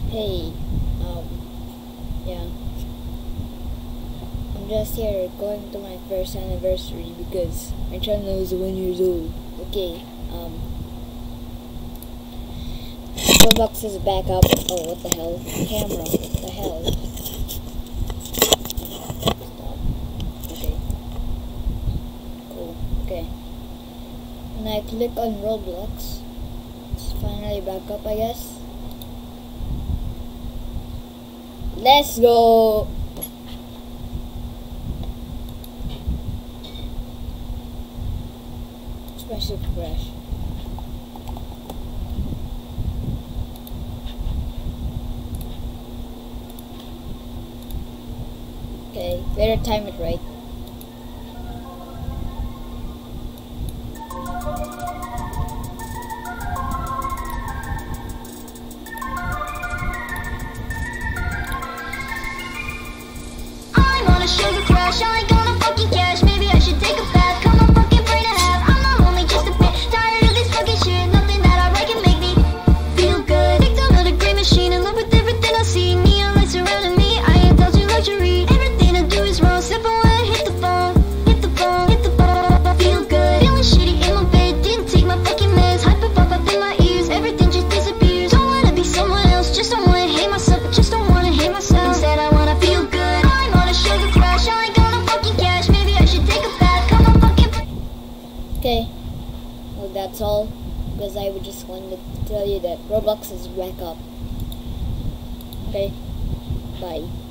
Hey, yeah, I'm just here going to my first anniversary because my channel is 1 year old. Okay, Roblox is back up. Oh, what the hell? Camera, what the hell? Stop. Okay, cool, okay. And I click on Roblox. It's finally back up, I guess. Let's go! Special crash. Okay, better time it right. Sugar crush, I ain't gonna fucking cash. Maybe I should take a bath. Cut my fucking brain in half. I'm not lonely, just a bit tired of this fucking shit. Nothing that I write can make me feel good. Victim of the great machine, in love with everything I see. Neon lights surrounding me, I indulge in luxury. Everything I do is wrong. Step away, hit the phone, hit the phone, hit the phone. Feel good, feeling shitty in my bed. Didn't take my fucking meds. Hyper pop up in my ears. Everything just disappears. Don't wanna be someone else. Just don't wanna hate myself. Just don't wanna hate myself. Instead, I wanna feel good. Okay, well that's all, because I would just wanted to tell you that Roblox is back up. Okay, bye.